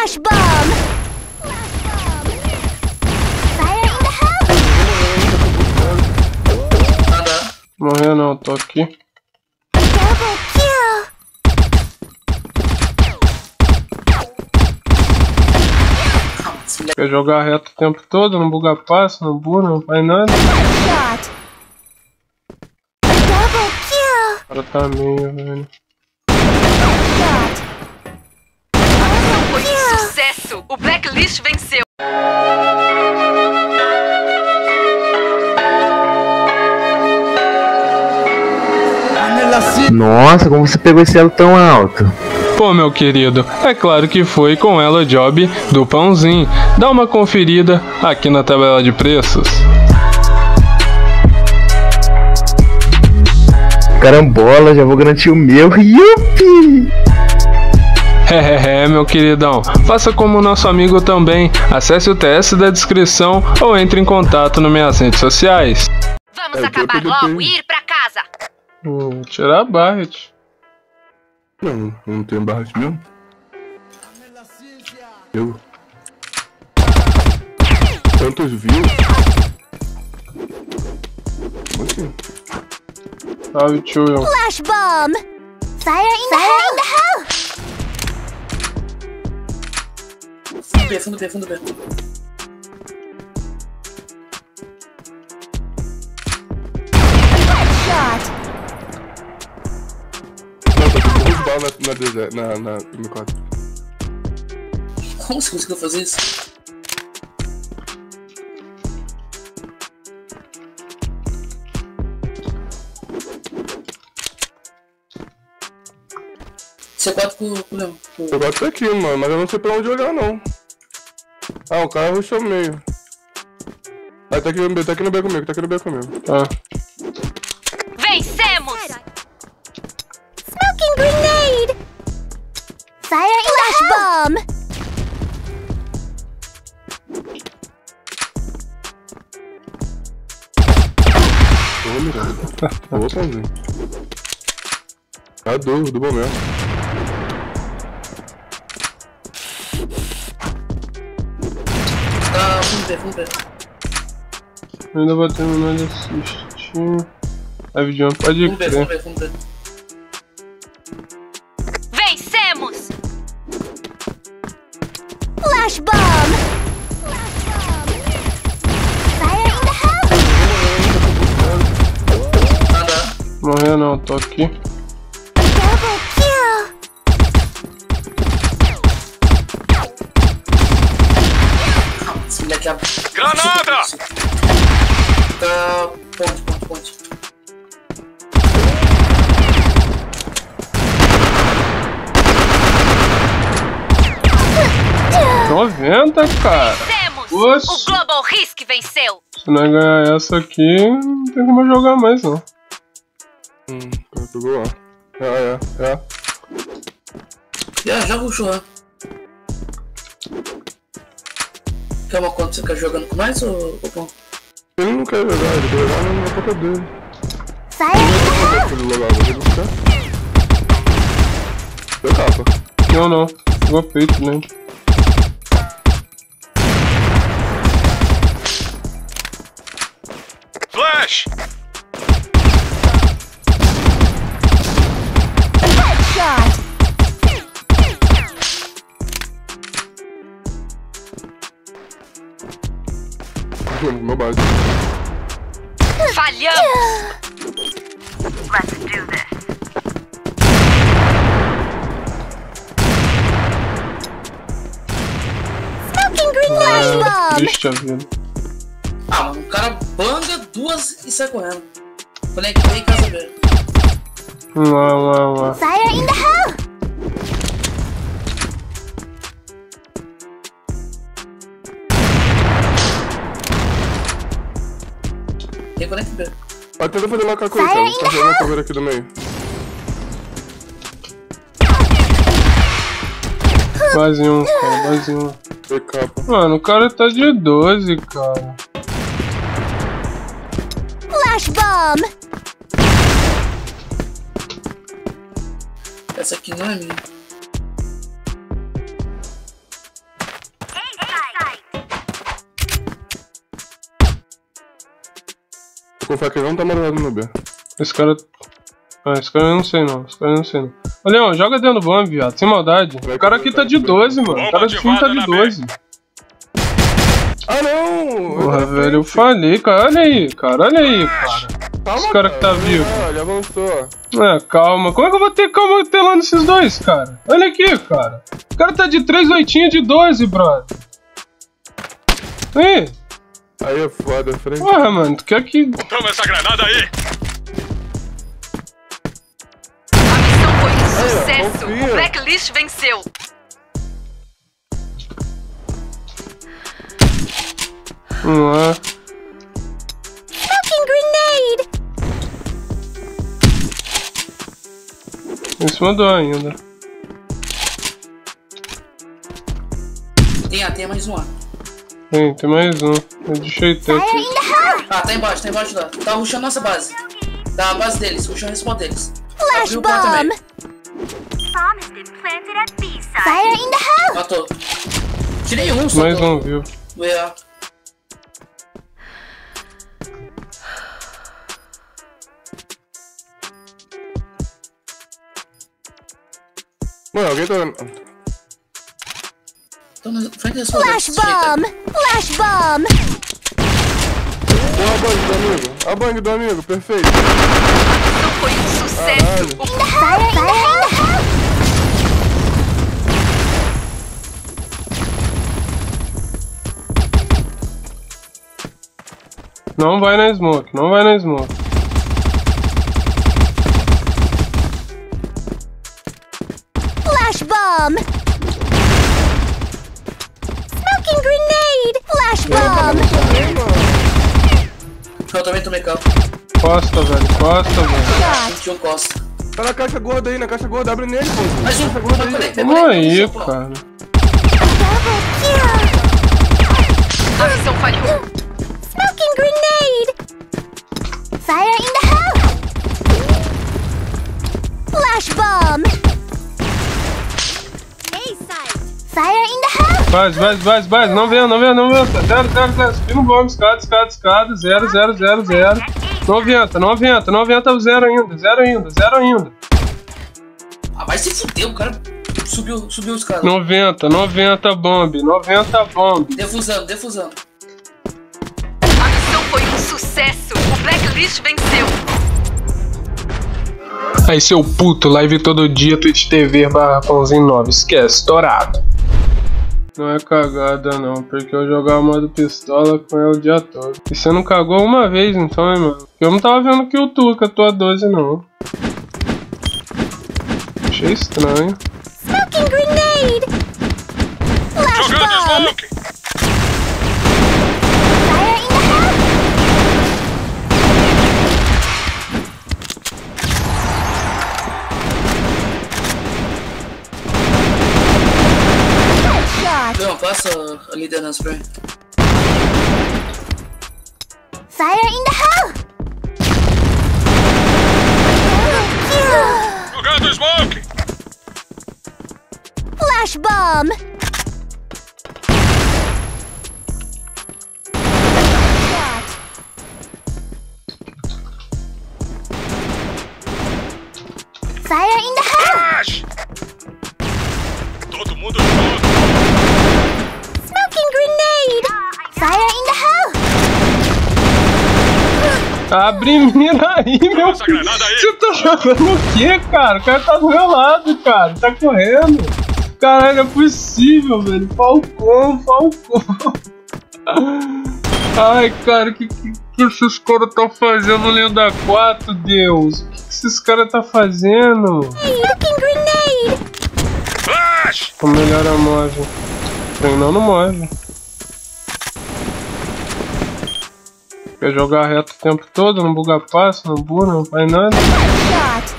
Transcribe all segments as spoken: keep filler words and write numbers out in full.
Flash bomb! Fire in the hole! Nada. Morreu não, tô aqui. Double kill! Quer jogar reto o tempo todo, não buga passo, não buga, não faz nada. Shot! Double kill! O cara tá meio, velho. Shot! Foi um sucesso! O Blacklist venceu! Nossa, como você pegou esse elo tão alto? Pô, meu querido, é claro que foi com ela job do pãozinho. Dá uma conferida aqui na tabela de preços. Carambola, já vou garantir o meu. Yupi! É, meu queridão, faça como o nosso amigo também. Acesse o T S da descrição ou entre em contato nas minhas redes sociais. Vamos acabar logo e ir pra casa! Hum, tirar a Barret. Não, não tenho barras mesmo. Eu. Quantos views? Como assim? Salve, tio. Flash bomb! Fire in the hole! Fundo B, fundo B, fundo B. Shot! Não, tá com duas balas na, na, deserto, na, na M quatro. Como você conseguiu fazer isso? C quatro com o Leão. Eu gosto aqui, mano, mas eu não sei pra onde olhar, não. Ah, o cara rushou meio. Ah, tá aqui no B, tá aqui no B comigo, tá aqui no B comigo. Tá. Vencemos! Smoking grenade! Fire in Flash bomb! Tô mirando. Boa, pãozinho. Ah, do, do bom mesmo. Tá, fundo B, fundo B. Ainda vou terminar de assistir. Live Jump, pode Fundo B, fundo crer. B, fundo B. Vencemos! Flash bomb! Fire in the hole! Nada. Morreu não, tô aqui. Double kill! Esse moleque abre. Granada! Tá. Ponte, ponte, ponte. noventa, cara. Vencemos! Oxe. O Global Risk venceu! Se não ganhar essa aqui, não tem como eu jogar mais, não. Hum, o cara pegou lá. É, é, é. Já, já rushou, né? Quer uma conta que você quer jogando com nós ou, ou bom? Ele não quer jogar, ele quer jogar na conta dele. Fire in the hole! Ele logava, ele não quer. Deu capa. Não, não. Pegou peito, né? Flash! Headshot! Meu base. Falhamos! Smoking grenade É, bomb! triste a vida. Ah, mano, o cara banga duas e sai correndo. Conectei em casa dele. Vamos lá, vamos lá, vamos lá. Fire in the hole! Reconecta B. Vai tentar fazer macaco aí, cara. Tá jogando a câmera aqui do meio. Base um, cara, base um. Dei capa. Mano, o cara tá de doze, cara. Flash bomb! Essa aqui não é minha. confere que ele não tá marcado no B. Esse cara... Ah, esse cara eu não sei não, esse cara eu não sei não. Ô Leão, joga dentro do bomb, viado, sem maldade. O cara aqui tá de doze, mano. O cara do time tá de doze. Ah não! Porra, velho, eu falei, cara. Olha aí, cara, olha aí, cara. Calma, Esse cara que tá vivo. Ele avançou. É, calma. Como é que eu vou ter calma telando esses dois, cara? Olha aqui, cara. O cara tá de três oitinho de doze, brother. Aí. Aí é foda, frente. Porra, mano, tu quer que... Toma essa granada aí! A missão foi um Aí, ó, sucesso. confia. O Blacklist venceu. Vamos lá. Smoking grenade! Esse mandou ainda. Tem A, tem mais um A. Tem, tem mais um. Eu deixei ter Fire aqui. in the hole! Ah, tá embaixo, tá embaixo lá. Tá rushando nossa base. Da base deles, rushando a spawn deles. Flash Abriu o pé também. bomb! Fire in the hole! Matou. Tirei um só. Mais do- um, viu? do E A. Mano, alguém tá... Tô na frente da sua Flash base. bomb! Flash bomb! Olha a bang do amigo. A bang do amigo, perfeito. A missão foi um sucesso. Caralho. O Fire in the hole! Não vai na smoke, não vai na smoke. Flash bomb! Smoking grenade! Flash bomb! Eu também tomei campo. Costa, velho, costa, velho. vinte e um costa. Tá na caixa gorda aí, na caixa gorda. Abre nele, pô. Mais um, Caixa gorda matou ele. aí. Pegou Vamos ele. aí, Pô. cara. Double kill! A missão falhou. Smoking grenade! Fire in the hole! Flash bomb! Fire in the hole! Base, base, base, base. Não vem, não vem, não vem. Zero, zero, zero. Subindo bomba, escada, escada, escada. Zero, zero, zero, zero. noventa, noventa, noventa, o zero ainda. Zero ainda, zero ainda. Ah, vai se fuder, o cara subiu, subiu os caras. noventa, noventa bomb. noventa bomb. Defusando, defusando. A missão foi um sucesso. O Blacklist venceu. Aí, seu puto, live todo dia, Twitch T V barra pãozinho nove. Esquece, estourado. Não é cagada não, porque eu jogava modo pistola com ela o dia todo. E você não cagou uma vez então, hein, mano? Eu não tava vendo que o Tuca tua doze não. Achei estranho. Smoking grenade! Flash Jogando bomb! smoke! Fire in the hole! Headshot! Leão, passa a liderança pra mim. Fire in the hole! Double Jogando smoke! kill! Flash bomb! Fire in the hole! Flash! Todo mundo junto! Smoking grenade! Fire in the hole! Abre mira aí, meu Essa filho. granada aí! Você tá jogando o quê, cara? O cara tá do meu lado, cara. Tá correndo. Caralho, é possível, velho. Falcão, Falcão. Ai, cara, o que, que, que esses caras tá fazendo lenda quatro, Deus? O que, que esses caras tá fazendo? Smoking grenade! Flash! Vou melhorar a móvel. Treinando móvel. Quer jogar reto o tempo todo, não buga passo, não buga, não faz nada. Headshot!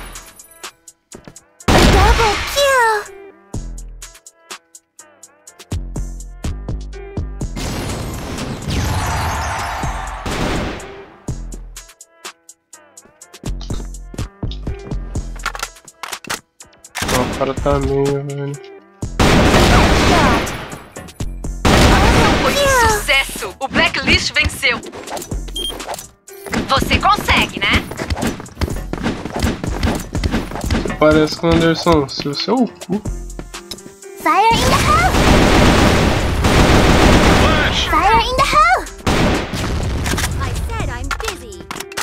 Double kill! Não, o cara tá meio, velho. Headshot! Foi um sucesso. O Blacklist venceu. Você parece com o Anderson. Se o seu cu. Fire in the hole! Flash! Fire in the hole! I said I'm busy.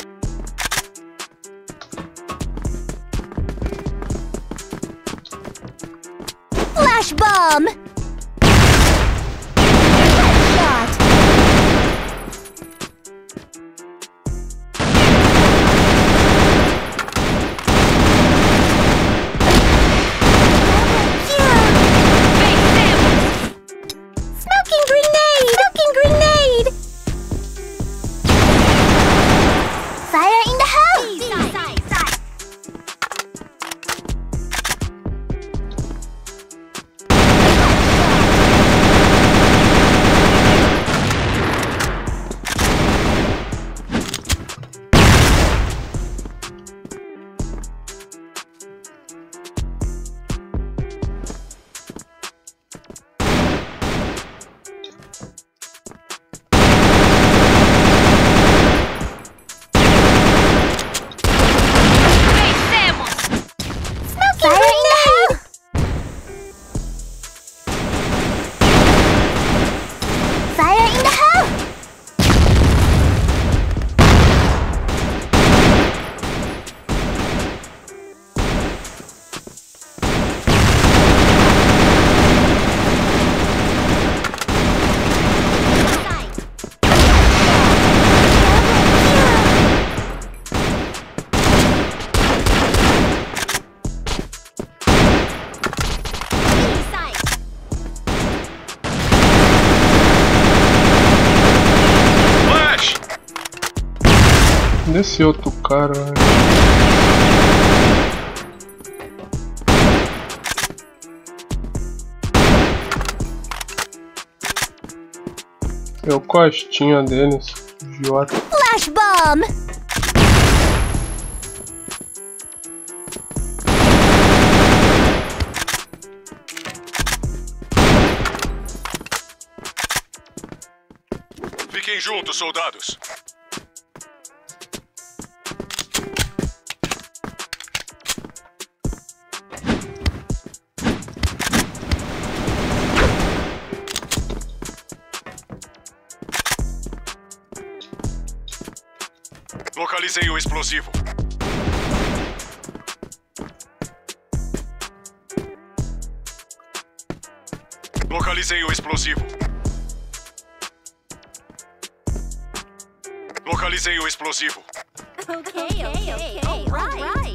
Flash bomb! Shot! Smoking grenade! Smoking grenade! Fire in the hole! Fire in the hole! Fire in the hole! Flash! Desse outro cara. Velho. É o costinha deles. Idiota. Flash bomb! Fiquem juntos, soldados. Localizei o explosivo. Localizei o explosivo. Localizei o explosivo. Okay, okay, okay, alright.